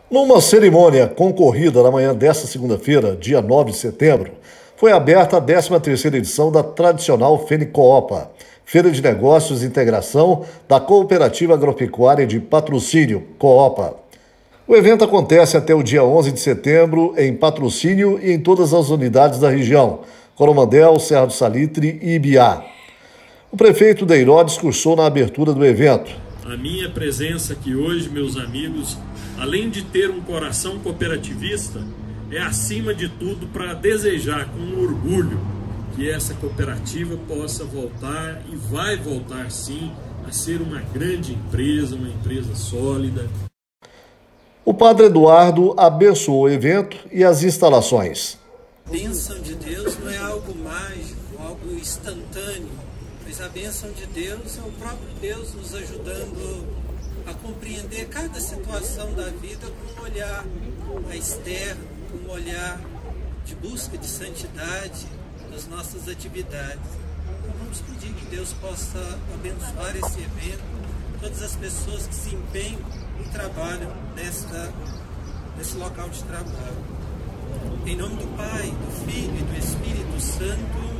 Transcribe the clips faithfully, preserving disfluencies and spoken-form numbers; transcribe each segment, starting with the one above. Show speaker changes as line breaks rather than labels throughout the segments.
Numa cerimônia concorrida na manhã desta segunda-feira, dia nove de setembro, foi aberta a décima terceira edição da tradicional FENICOOPA, Feira de Negócios e Integração da Cooperativa Agropecuária de Patrocínio, COOPA. O evento acontece até o dia onze de setembro em Patrocínio e em todas as unidades da região, Coromandel, Serra do Salitre e Ibiá. O prefeito Deiró discursou na abertura do evento.
A minha presença aqui hoje, meus amigos, além de ter um coração cooperativista, é acima de tudo para desejar com orgulho que essa cooperativa possa voltar e vai voltar sim a ser uma grande empresa, uma empresa sólida.
O padre Eduardo abençoou o evento e as instalações.
A bênção de Deus não é algo mágico, algo instantâneo, mas a bênção de Deus é o próprio Deus nos ajudando a compreender cada situação da vida com um olhar mais terno, com um olhar de busca de santidade nas nossas atividades. Então vamos pedir que Deus possa abençoar esse evento, todas as pessoas que se empenham e trabalham nesta, nesse local de trabalho. Em nome do Pai, do Filho e do Espírito Santo.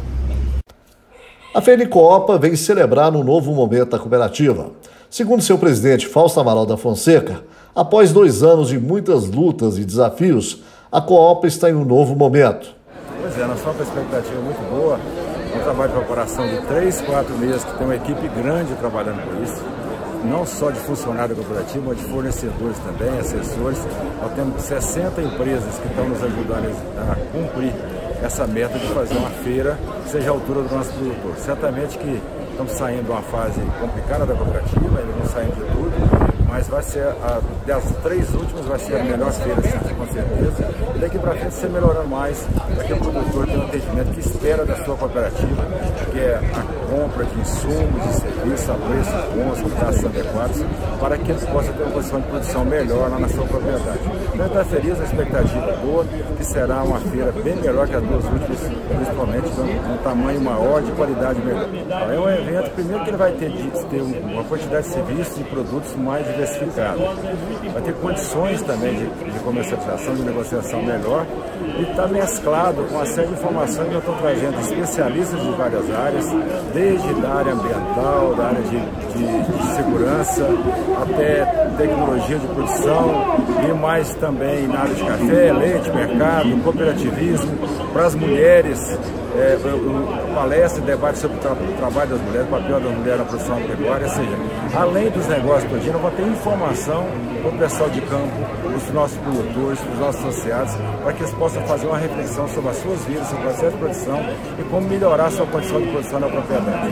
A FENICOOPA vem celebrar um novo momento da cooperativa. Segundo seu presidente Fausto Amaral da Fonseca, após dois anos de muitas lutas e desafios, a COOPA está em um novo momento.
Pois é, a nossa expectativa é muito boa. Um trabalho de preparação de três, quatro meses, que tem uma equipe grande trabalhando por isso. Não só de funcionário da cooperativa, mas de fornecedores também, assessores. Nós temos sessenta empresas que estão nos ajudando a cumprir essa meta de fazer uma feira que seja à altura do nosso produtor. Certamente que estamos saindo de uma fase complicada da cooperativa, ainda não saímos de tudo, mas vai ser, a, das três últimas, vai ser a melhor feira, sim, com certeza. E daqui para frente, você melhorando mais, para que o produtor tenha um atendimento que espera da sua cooperativa, que é a compra de insumos e serviços a preços bons, com taxas adequadas, para que ele possa ter uma condição de produção melhor lá na sua propriedade. Então, está feliz, a expectativa é boa, que será uma feira bem melhor que as duas últimas, principalmente com um tamanho maior, de qualidade melhor. É um evento, primeiro, que ele vai ter de ter uma quantidade de serviços e produtos mais diversificados. Vai ter condições também de, de comercialização, de negociação melhor, e está mesclado com uma série de informações que eu estou trazendo especialistas de várias áreas, desde da área ambiental, da área de, de, de segurança, até tecnologia de produção, e mais também na área de café, leite, mercado, cooperativismo, para as mulheres, é, palestra e debate sobre o tra trabalho das mulheres, o papel das mulheres na produção agropecuária, ou seja, além dos negócios do dia, nós vamos ter informação para o pessoal de campo, os nossos produtores, os nossos associados, para que eles possam fazer uma reflexão sobre as suas vidas, sobre o processo de produção e como melhorar a sua condição de produção na propriedade.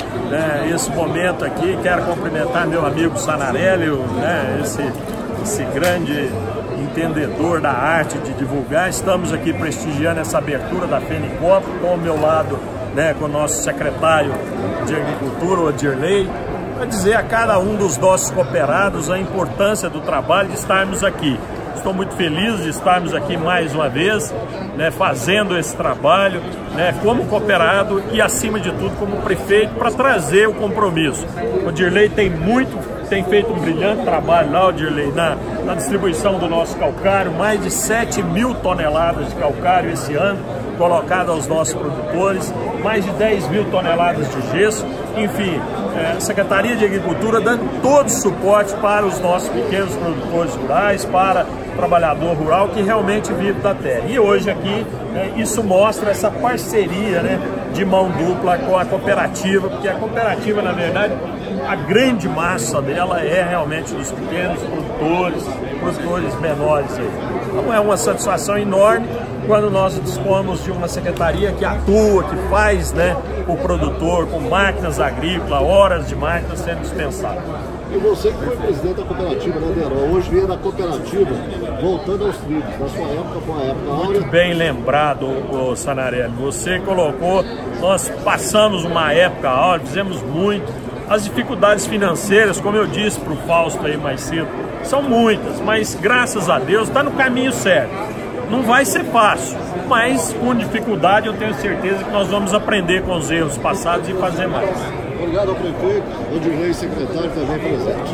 É, esse momento aqui, quero cumprimentar meu amigo Sanarelli, né, esse, esse grande entendedor da arte de divulgar. Estamos aqui prestigiando essa abertura da FENICOOPA, com o meu lado, né, com o nosso secretário de Agricultura, o Dirley, para dizer a cada um dos nossos cooperados a importância do trabalho de estarmos aqui. Estou muito feliz de estarmos aqui mais uma vez, né, fazendo esse trabalho, né, como cooperado e, acima de tudo, como prefeito, para trazer o compromisso. O Dirley tem muito, tem feito um brilhante trabalho lá, o Dirley, na, na distribuição do nosso calcário, mais de sete mil toneladas de calcário esse ano, colocado aos nossos produtores, mais de dez mil toneladas de gesso, enfim, é, Secretaria de Agricultura dando todo o suporte para os nossos pequenos produtores rurais, para o trabalhador rural que realmente vive da terra. E hoje aqui, é, isso mostra essa parceria, né, de mão dupla com a cooperativa, porque a cooperativa, na verdade, a grande massa dela é realmente dos pequenos produtores, produtores menores aí. Então é uma satisfação enorme quando nós dispomos de uma secretaria que atua, que faz, né, o produtor com máquinas agrícolas, horas de máquinas sendo dispensadas.
E você que foi presidente da cooperativa, né, Deiró? Hoje vem da cooperativa, voltando aos trilhos, da sua época com a época áurea.
Muito bem lembrado, o Sanarelli. Você colocou, nós passamos uma época áurea, fizemos muito. As dificuldades financeiras, como eu disse para o Fausto aí mais cedo, são muitas, mas graças a Deus está no caminho certo. Não vai ser fácil, mas com dificuldade eu tenho certeza que nós vamos aprender com os erros passados e fazer mais.
Obrigado ao prefeito, ao Dirley, secretário, também presente.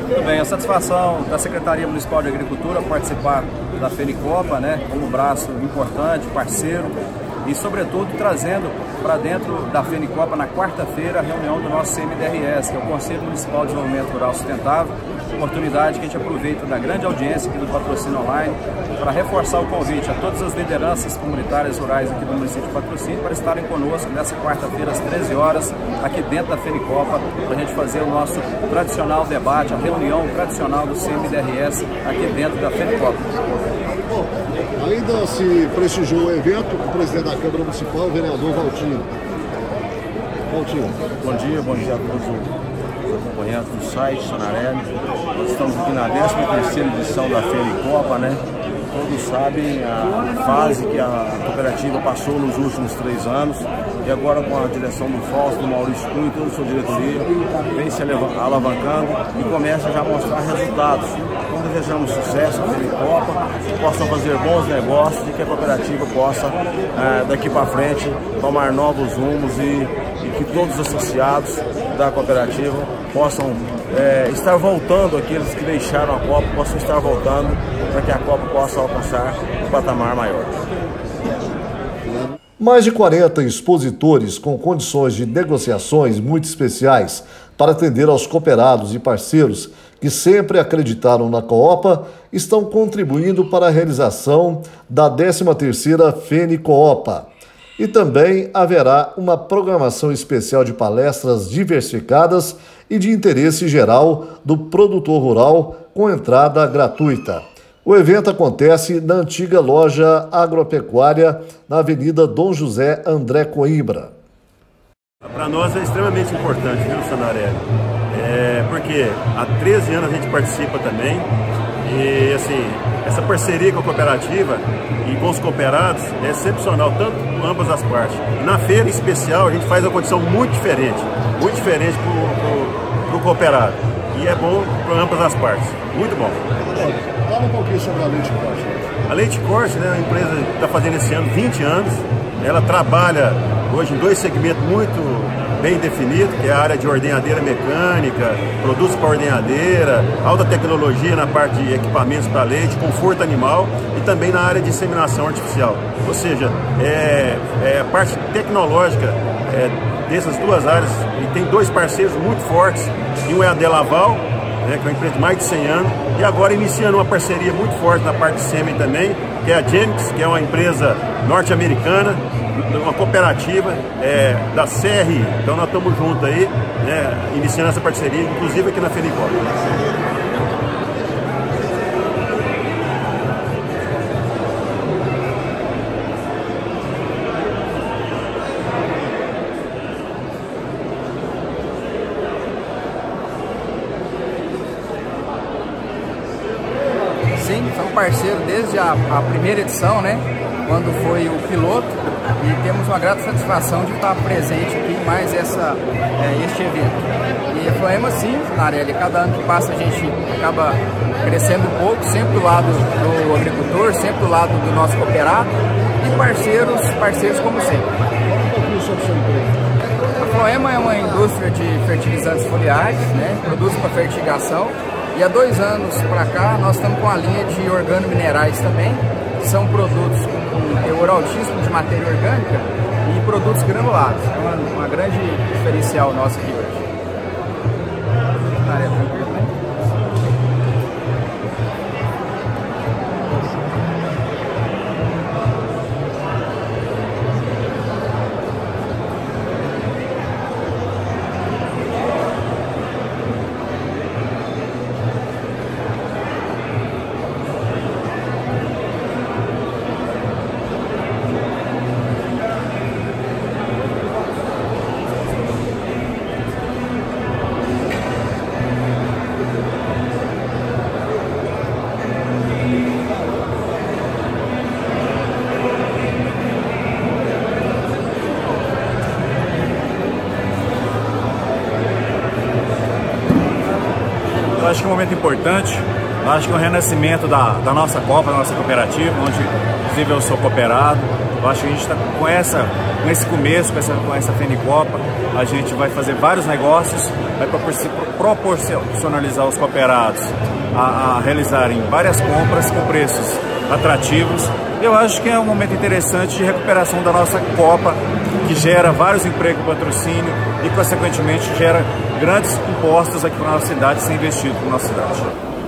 Tudo bem, a satisfação da Secretaria Municipal de Agricultura participar da Fenicopa, né, como um braço importante, parceiro, e sobretudo trazendo para dentro da Fenicopa na quarta-feira a reunião do nosso C M D R S, que é o Conselho Municipal de Desenvolvimento Rural Sustentável, oportunidade que a gente aproveita da grande audiência aqui do Patrocínio Online para reforçar o convite a todas as lideranças comunitárias rurais aqui do município de Patrocínio para estarem conosco nessa quarta-feira às treze horas aqui dentro da Fenicopa para a gente fazer o nosso tradicional debate, a reunião tradicional do C M D R S aqui dentro da Fenicopa.
Bom, ainda se prestigiou o evento o presidente da Câmara Municipal, o vereador Valtinho. Valtinho.
Bom dia, bom dia a todos os acompanhantes do site Sanarelli. Nós estamos aqui na décima terceira edição da Fenicopa, né? Todos sabem a fase que a cooperativa passou nos últimos três anos e agora com a direção do Fausto, do Maurício Cunha e toda a sua diretoria vem se alavancando e começa já a mostrar resultados. Então desejamos sucesso à Fenicopa, que possam fazer bons negócios e que a cooperativa possa eh, daqui para frente tomar novos rumos e, e que todos os associados da cooperativa possam é, estar voltando, aqueles que deixaram a Copa possam estar voltando para que a Copa possa alcançar um patamar maior.
Mais de quarenta expositores com condições de negociações muito especiais para atender aos cooperados e parceiros que sempre acreditaram na Coopa estão contribuindo para a realização da décima terceira Fenicopa. E também haverá uma programação especial de palestras diversificadas e de interesse geral do produtor rural com entrada gratuita. O evento acontece na antiga loja agropecuária na Avenida Dom José André Coimbra.
Para nós é extremamente importante, viu, Sanarelli? É, porque há treze anos a gente participa também e assim, essa parceria com a cooperativa e com os cooperados é excepcional, tanto por ambas as partes. Na feira em especial a gente faz uma condição muito diferente, muito diferente para o cooperado. E é bom para ambas as partes, muito bom.
Fala um pouquinho sobre a Leite Corte.
A Leite Corte, né, é uma empresa que está fazendo esse ano vinte anos, ela trabalha hoje em dois segmentos muito bem definidos, que é a área de ordenhadeira mecânica, produtos para ordenhadeira, alta tecnologia na parte de equipamentos para leite, conforto animal e também na área de inseminação artificial. Ou seja, é, é a parte tecnológica é, dessas duas áreas, e tem dois parceiros muito fortes, e um é a Delaval, né, que é uma empresa de mais de cem anos, e agora iniciando uma parceria muito forte na parte de sêmen também, que é a Genix, que é uma empresa norte-americana, uma cooperativa é, da C R I. Então nós estamos juntos aí, né, iniciando essa parceria, inclusive aqui na Fenicopa.
Sim, somos parceiros desde a, a primeira edição, né? Quando foi o piloto, e temos uma grata satisfação de estar presente aqui em mais essa, é, este evento. E a Floema, sim, Sanarelli, cada ano que passa a gente acaba crescendo um pouco, sempre do lado do agricultor, sempre do lado do nosso cooperado, e parceiros, parceiros como sempre. A Floema é uma indústria de fertilizantes foliares, né, produtos para fertigação, e há dois anos para cá nós estamos com a linha de organominerais também, que são produtos com teor altíssimo de matéria orgânica e produtos granulados. É uma, uma grande diferencial nossa aqui hoje. Área tranquila, né?
Eu acho que é um momento importante. Eu acho que é um renascimento da, da nossa Copa, da nossa cooperativa, onde inclusive eu sou cooperado. Eu acho que a gente está com, essa, com esse começo, com essa, com essa Fenicopa, a gente vai fazer vários negócios, vai proporcionalizar os cooperados a, a realizarem várias compras com preços atrativos. Eu acho que é um momento interessante de recuperação da nossa Copa, que gera vários empregos, patrocínio e, consequentemente, gera grandes impostos aqui para a nossa cidade, sem investido para a nossa cidade.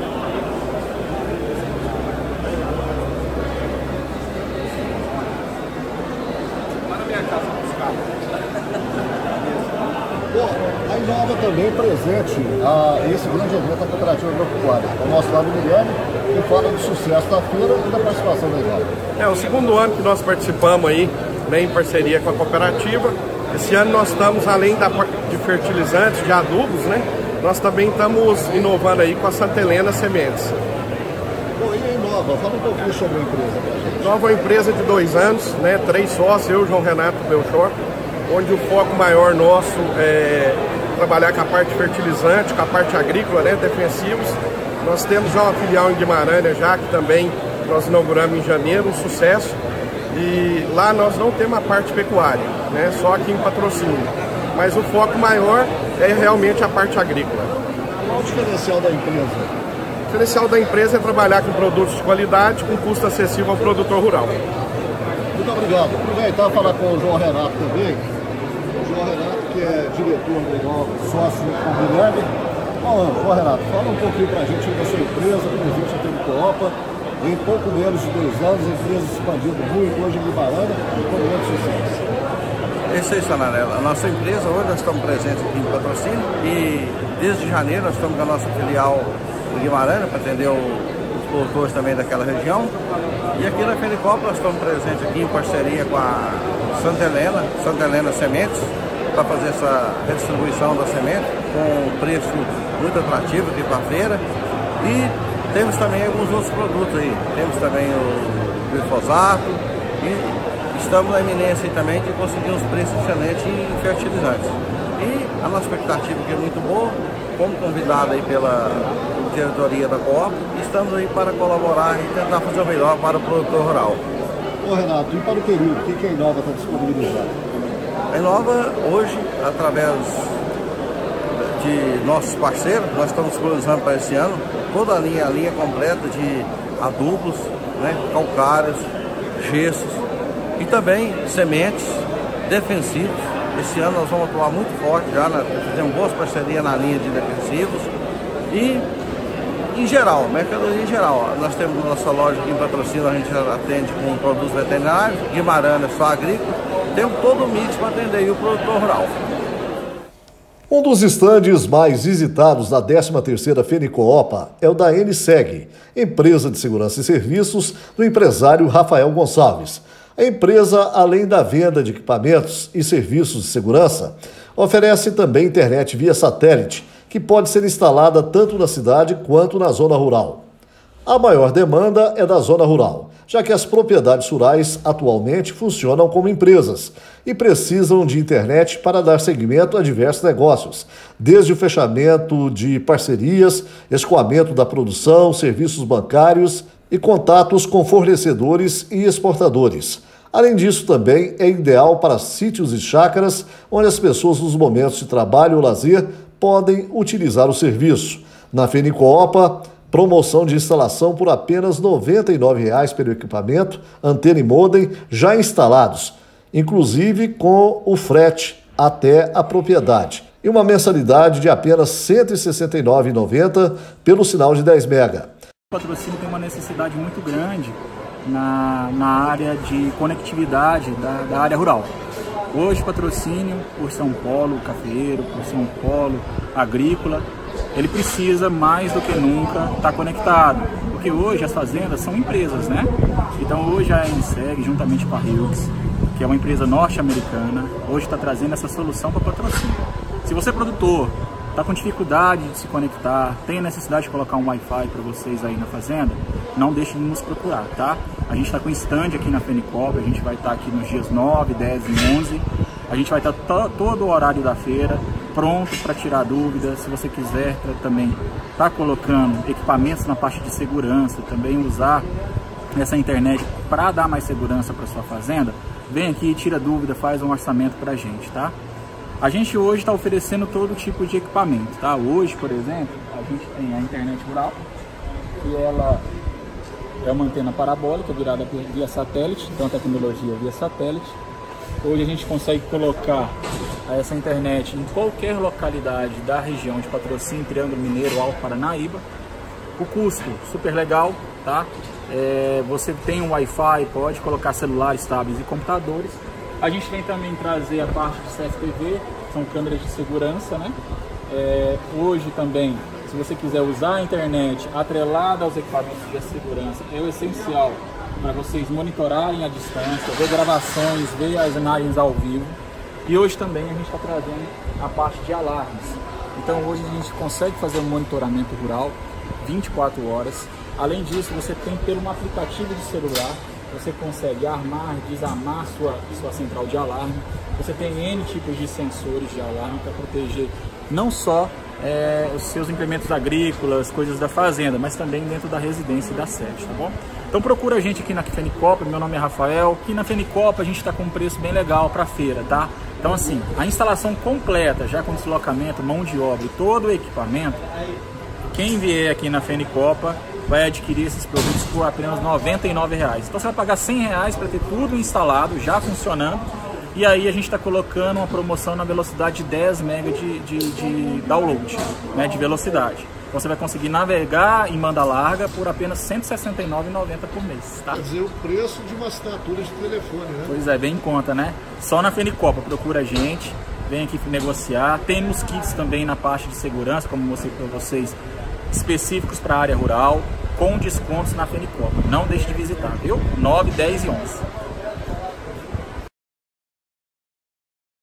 Bom, a Inova também presente a esse grande evento da Cooperativa Agropecuária. O nosso lado Miliano, que fala do sucesso da feira e da participação da Inova.
É o segundo ano que nós participamos aí, né, em parceria com a cooperativa. Esse ano nós estamos, além da, de fertilizantes, de adubos, né, nós também estamos inovando aí com a Santa Helena Sementes.
Bom, e a Inova? Fala um pouquinho sobre a empresa pra gente.
Nova é uma empresa de dois anos, né, três sócios, eu, João Renato Belchor, onde o foco maior nosso é trabalhar com a parte fertilizante, com a parte agrícola, né, defensivos. Nós temos já uma filial em Guimarães, já que também nós inauguramos em janeiro, um sucesso. E lá nós não temos a parte pecuária, né, só aqui em Patrocínio. Mas o foco maior é realmente a parte agrícola.
Qual o diferencial da empresa?
O diferencial da empresa é trabalhar com produtos de qualidade, com custo acessível ao produtor rural.
Muito obrigado. Aproveitar e falar com o João Renato também. O João Renato, que é diretor do Inova, sócio com o Guilherme. Bom, João Renato, fala um pouquinho pra gente da sua empresa, presente aqui no Coopa. Em pouco menos de dois anos, a empresa expandiu muito, hoje em Guimarães, e com muito sucesso.
É isso aí, Sanarella. A nossa empresa, hoje nós estamos presentes aqui em Patrocínio e desde janeiro nós estamos com a nossa filial em Guimarães para atender o, os produtores também daquela região. E aqui na Fenicopa nós estamos presentes aqui em parceria com a Santa Helena, Santa Helena Sementes, para fazer essa redistribuição da semente com um preço muito atrativo aqui para a feira. E temos também alguns outros produtos aí. Temos também o glifosato e estamos na iminência aí também de conseguir uns preços excelentes em fertilizantes. E a nossa expectativa aqui é muito boa, como convidado aí pela diretoria da Coop, estamos aí para colaborar e tentar fazer o melhor para o produtor rural.
Ô Renato, e para o período, o que a Inova está disponibilizando?
A Inova hoje, através de nossos parceiros, nós estamos disponibilizando para esse ano toda a linha, a linha completa de adubos, né, calcários, gessos e também sementes defensivos. Esse ano nós vamos atuar muito forte já, na, fizemos boas parcerias na linha de defensivos e em geral, mercadoria em geral. Nós temos nossa loja aqui em Patrocínio, a gente atende com produtos veterinários, Guimarães só agrícola, temos todo o mix para atender o produtor rural.
Um dos estandes mais visitados da décima terceira Fenicoopa é o da N-Seg, empresa de segurança e serviços do empresário Rafael Gonçalves. A empresa, além da venda de equipamentos e serviços de segurança, oferece também internet via satélite, que pode ser instalada tanto na cidade quanto na zona rural. A maior demanda é da zona rural, já que as propriedades rurais atualmente funcionam como empresas e precisam de internet para dar seguimento a diversos negócios, desde o fechamento de parcerias, escoamento da produção, serviços bancários e contatos com fornecedores e exportadores. Além disso, também é ideal para sítios e chácaras, onde as pessoas nos momentos de trabalho ou lazer podem utilizar o serviço. Na Fenicoopa, promoção de instalação por apenas noventa e nove reais pelo equipamento, antena e modem já instalados, inclusive com o frete até a propriedade. E uma mensalidade de apenas cento e sessenta e nove reais e noventa centavos pelo sinal de dez mega.
O Patrocínio tem uma necessidade muito grande na, na área de conectividade da, da área rural. Hoje, Patrocínio, por ser um polo cafeeiro, por ser um polo agrícola, ele precisa mais do que nunca estar conectado, porque hoje as fazendas são empresas, né? Então hoje a N-Seg, juntamente com a Hughes, que é uma empresa norte-americana, hoje está trazendo essa solução para Patrocínio. Se você é produtor, está com dificuldade de se conectar, tem a necessidade de colocar um Wi-Fi para vocês aí na fazenda, não deixe de nos procurar, tá? A gente está com stand aqui na Fenicopa, a gente vai estar aqui nos dias nove, dez e onze, a gente vai estar todo o horário da feira, pronto para tirar dúvidas. Se você quiser pra, também tá colocando equipamentos na parte de segurança, também usar essa internet para dar mais segurança para sua fazenda, vem aqui, tira dúvida, faz um orçamento para a gente, tá? A gente hoje está oferecendo todo tipo de equipamento, tá? Hoje, por exemplo, a gente tem a internet rural, que ela é uma antena parabólica virada via satélite, então a tecnologia via satélite. Hoje a gente consegue colocar essa internet em qualquer localidade da região de Patrocínio, Triângulo Mineiro, Alto Paranaíba. O custo super legal, tá? É, você tem um Wi-Fi, pode colocar celulares, tablets e computadores. A gente vem também trazer a parte de C F T V, são câmeras de segurança, né? É, hoje também, se você quiser usar a internet atrelada aos equipamentos de segurança, é o essencial para vocês monitorarem a distância, ver gravações, ver as imagens ao vivo. E hoje também a gente está trazendo a parte de alarmes. Então hoje a gente consegue fazer um monitoramento rural vinte e quatro horas. Além disso, você tem pelo aplicativo de celular, você consegue armar, desarmar sua, sua central de alarme. Você tem N tipos de sensores de alarme para proteger não só é, os seus implementos agrícolas, coisas da fazenda, mas também dentro da residência e da sede, tá bom? Então procura a gente aqui na Fenicopa, meu nome é Rafael. Aqui na Fenicopa a gente está com um preço bem legal para feira, tá? Então assim, a instalação completa, já com deslocamento, mão de obra e todo o equipamento, quem vier aqui na Fenicopa vai adquirir esses produtos por apenas noventa e nove reais. Então você vai pagar cem reais para ter tudo instalado, já funcionando. E aí a gente está colocando uma promoção na velocidade de dez megas de, de, de download, né, de velocidade. Então você vai conseguir navegar em banda larga por apenas cento e sessenta e nove reais e noventa centavos por mês. Tá?
Quer dizer, o preço de uma assinatura de telefone, né?
Pois é, bem em conta, né? Só na Fenicopa, procura a gente, vem aqui negociar. Temos kits também na parte de segurança, como eu mostrei para vocês, específicos para a área rural, com descontos na Fenicopa. Não deixe de visitar, viu? nove, dez e onze.